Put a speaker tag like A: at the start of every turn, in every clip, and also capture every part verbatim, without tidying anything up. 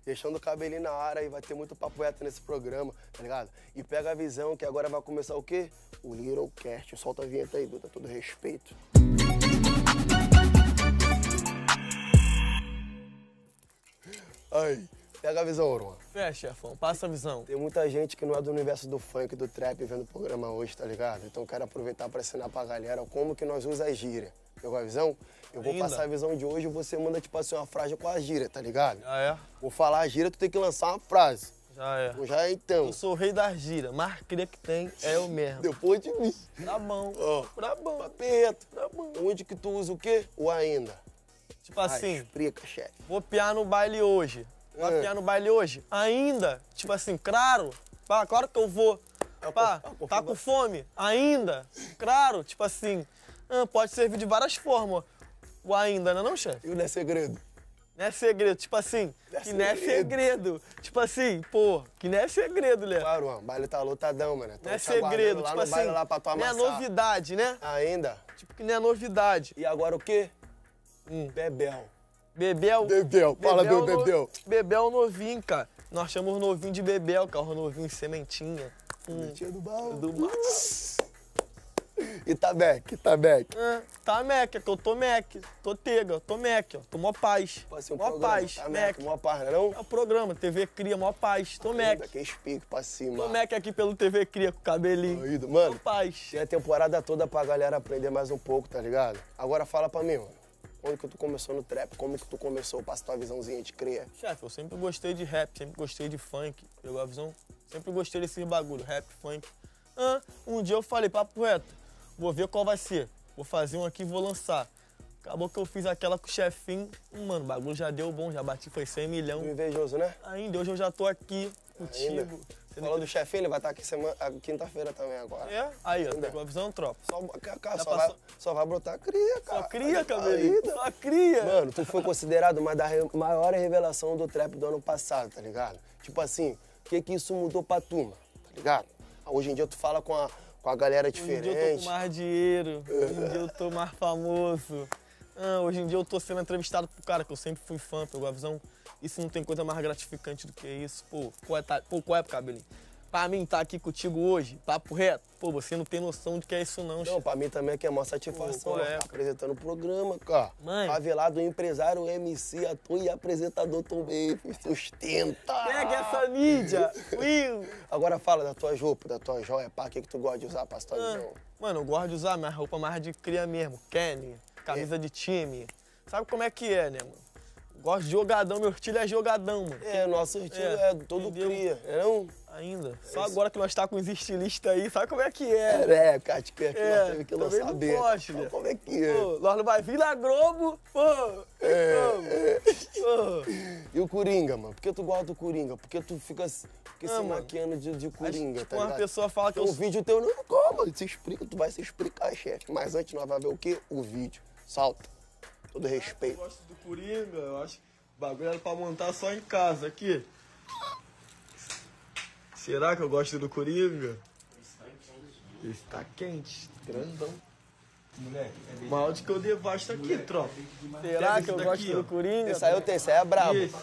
A: Deixando o cabelinho na área e vai ter muito papo reto nesse programa, tá ligado? E pega a visão que agora vai começar o quê? O Littlecast. Solta a vinheta aí, Duda, todo respeito. Aí, pega a visão, Oron.
B: É, chefão, passa a visão.
A: Tem muita gente que não é do universo do funk, do trap, vendo o programa hoje, tá ligado? Então quero aproveitar para ensinar pra galera como que nós usa a gíria. Pegou a visão? Eu vou
B: Ainda?
A: passar a visão de hoje e você manda, tipo assim, uma frase com a gíria, tá ligado?
B: Já é?
A: Vou falar a gíria, tu tem que lançar uma frase.
B: Já é.
A: Então já é então.
B: Eu sou o rei da gira, mas cria que tem é eu mesmo.
A: Depois de mim.
B: Tá bom,
A: Ó,
B: tá bom.
A: papeto.
B: Tá bom.
A: Onde que tu usa o quê? O ainda.
B: Tipo assim,
A: Ah, explica, chefe.
B: vou piar no baile hoje. Vai
A: É.
B: piar no baile hoje? Ainda? Tipo assim, claro. Pá, claro que eu vou. Pá,
A: pô, pô,
B: tá
A: pô,
B: com fome? Ainda? Claro. Tipo assim, ah, pode servir de várias formas. O ainda, não é não, chefe?
A: E o não é segredo?
B: Não é segredo, tipo assim,
A: Não é
B: que não é
A: segredo.
B: segredo. Tipo assim, pô, que não é segredo, Léo.
A: Claro, mano. O baile tá lotadão, mano.
B: Não é segredo,
A: lá
B: tipo
A: no
B: assim,
A: baile lá pra tu
B: não é
A: amassar.
B: novidade, né?
A: Ainda.
B: Tipo que não é novidade.
A: E agora o quê?
B: Hum.
A: Bebel.
B: Bebel.
A: Bebel. Fala, meu
B: no-
A: Bebel.
B: Bebel novinho, cara. Nós chamamos novinho de Bebel, carro novinho, sementinha. Hum.
A: Tia do baú.
B: Do mar.
A: Itabec, Itabec.
B: Ah, tá Mac, é que eu tô Mac. Tô tega, tô Mac, ó. Tô mó paz.
A: Pode ser um
B: mó
A: programa,
B: paz,
A: tá,
B: Mac.
A: Mó paz, não é não?
B: É o programa, T V Cria, mó paz. Tô Mac.
A: Ainda, que espique pra cima.
B: Tô Mac aqui pelo T V Cria com o cabelinho.
A: Aí, mano,
B: Mó paz.
A: tem a temporada toda pra galera aprender mais um pouco, tá ligado? Agora fala pra mim, mano. Onde que tu começou no trap? Como que tu começou? Passa tua visãozinha de cria.
B: Chefe, eu sempre gostei de rap, sempre gostei de funk. Pegou a visão? Sempre gostei desses bagulho, rap, funk. Ah, um dia eu falei, papo reto, vou ver qual vai ser. Vou fazer um aqui e vou lançar. Acabou que eu fiz aquela com o chefinho. Mano, o bagulho já deu bom, já bati, foi cem milhão.
A: Tu invejoso, né?
B: Ainda, hoje eu já tô aqui
A: Ainda.
B: contigo. Você
A: Falou do chefinho, ele vai estar aqui semana, ah, quinta-feira também agora.
B: É? Aí, ó,
A: Ainda.
B: pegou a visão, tropa.
A: Só, cara,
B: Já
A: só, vai,
B: passou-
A: só vai brotar cria, cara.
B: Só cria,
A: Ainda.
B: cabelinho. Só cria.
A: Mano, tu foi considerado uma das re- maiores revelações do trap do ano passado, tá ligado? Tipo assim, o que que isso mudou pra turma, tá ligado? Hoje em dia tu fala com a, com a galera
B: Hoje em dia eu tô
A: diferente.
B: com mais dinheiro, hoje em dia eu tô mais famoso. Ah, hoje em dia eu tô sendo entrevistado por cara que eu sempre fui fã, pegou a visão. Isso não tem coisa mais gratificante do que isso. Pô, qual é, tá, pô, qual é, cabelinho? Pra mim, tá aqui contigo hoje, papo reto, pô, você não tem noção de que é isso não,
A: Não,
B: chefe.
A: pra mim também é que é maior satisfação,
B: Pô, qual
A: mano,
B: é?
A: tá apresentando o programa, cara.
B: Mãe.
A: Favelado, empresário, M C, ator e apresentador também, filho, sustenta.
B: Pega essa mídia! Will.
A: Agora fala das tuas roupas, da tua joia, pá, o que que tu gosta de usar pra tua
B: Ah,
A: visão?
B: mano, eu gosto de usar minha roupa mais de cria mesmo, Kenny, camisa de time. Sabe como é que é, né, mano? Gosto de jogadão, meu estilo é jogadão, mano.
A: É, nosso estilo
B: É,
A: é, todo
B: entendeu?
A: cria, é não?
B: Ainda. Só agora que nós tá com os estilistas aí, sabe como é que é?
A: É, é, cara, te quer que
B: É,
A: nós teve que
B: também
A: lançar
B: não
A: dentro.
B: gosto,
A: Então,
B: né?
A: como é que é?
B: Pô, nós não vai vir na Globo, pô.
A: É,
B: Como?
A: é.
B: Pô.
A: E o Coringa, mano? Por que tu gosta do Coringa? Por que tu fica, fica
B: Ah,
A: se
B: mano.
A: maquiando de, de Coringa,
B: Tipo,
A: tá
B: uma
A: ligado?
B: pessoa fala que
A: Tem
B: eu
A: um vídeo teu, não, calma, se explica, tu vai se explicar, chefe. Mas antes nós vamos ver o quê? O vídeo. Salta. Todo
B: Eu
A: respeito.
B: gosto do Coringa, eu acho que o bagulho era pra montar só em casa, aqui. Será que eu gosto do Coringa? Está quente, grandão.
C: Moleque, é bem...
B: O áudio que eu devasto aqui, tropa.
C: Será
B: Será
C: que
B: que eu
C: eu
B: gosto
C: gosto
B: do Coringa?
A: Esse aí eu tenho, esse aí é brabo.
B: Esse.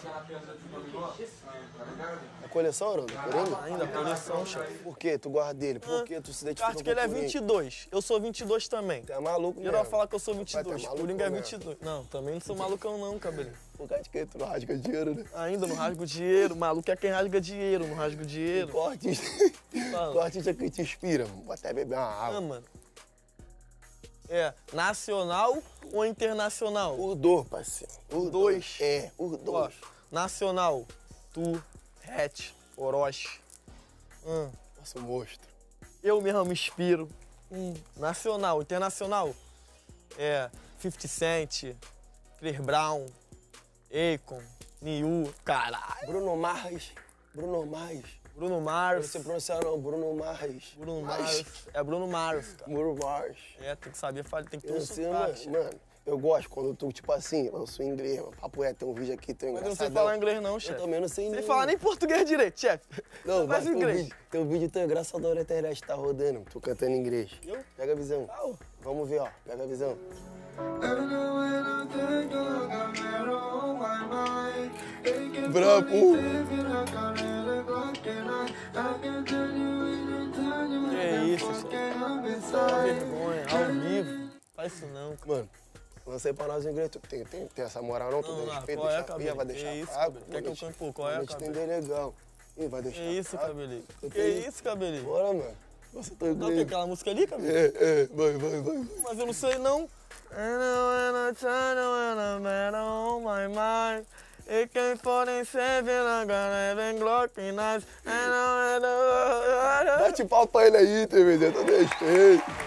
A: A coleção, não? Do Coringa?
B: Ainda, coleção, chefe.
A: Por que tu gosta dele? Por que tu se identifica
B: Acho
A: com
B: que ele é
A: o Coringa?
B: vinte e dois. Eu sou vinte e dois também.
A: Tu é maluco mesmo.
B: Geral fala que eu sou vinte e
A: Vai, tu é
B: dois.
A: maluco
B: Coringa é
A: mesmo.
B: vinte e dois. Não, também não sou malucão não, cabelinho.
A: Por causa de que tu não rasga dinheiro, né?
B: Ainda não rasgo dinheiro. Maluco é quem rasga dinheiro, não rasgo dinheiro.
A: Qual artista,
B: Fala.
A: qual artista que te inspira? Vou até beber uma água.
B: Ah, mano. É, nacional ou internacional?
A: Os dois, parceiro. Os
B: dois.
A: É, os
B: Ó,
A: dois.
B: nacional, tu, Hatch, Orochi. Hum,
A: Nossa, monstro.
B: eu mesmo me inspiro. Hum, nacional, internacional. É, fifty Cent, Chris Brown, Akon, Niu, caralho.
A: Bruno Mars. Bruno Mars.
B: Bruno
A: Não
B: Mars.
A: sei pronunciar não, Bruno Mars.
B: Bruno Mars. É Bruno Mars, cara.
A: Bruno Mars.
B: É, tem que saber falar, tem que ter
A: Eu
B: um
A: não sei,
B: sotaque.
A: mano, mano, eu gosto quando tu, tipo assim, lançou em inglês, mano. Papo é, tem um vídeo aqui, tem um
B: Mas eu não sei
A: engraçadão.
B: falar inglês não, chefe.
A: Eu também não sei
B: Sem
A: nem.
B: falar nem português direito, chefe.
A: Não, mas
B: Faz
A: tem um
B: inglês.
A: vídeo, tem um vídeo tão engraçadão na internet, tá rodando, tu cantando em inglês.
B: Eu?
A: Pega a visão.
B: Ah, ó.
A: Vamos ver, ó, pega a visão.
D: I don't know when
A: Brabo.
B: Que isso, só vergonha, ao vivo. Faz isso não, cara.
A: Mano, lancei pra nós um inglês. Tem, tem, tem essa moral não? Tu
B: Não,
A: dá
B: não,
A: respeito,
B: qual é,
A: deixa a pia,
B: cabelo?
A: vai deixar
B: Que isso,
A: fraco.
B: cabelo? Quer que eu cante, pô, qual é,
A: Vou te
B: cabelo?
A: entender legal. Ih, vai deixar
B: Que isso,
A: fraco.
B: cabelinho?
A: Eu
B: Que
A: tenho-
B: isso, cabelinho?
A: Bora, mano. Você tá
B: Não, tem
A: inglês.
B: aquela música ali, cabelinho?
A: É, é, vai, vai, vai.
B: Mas eu não sei não. It came forty-seven, I'm gonna have Glock nice.
A: Bate pau pra ele aí, T V Z, todo respeito.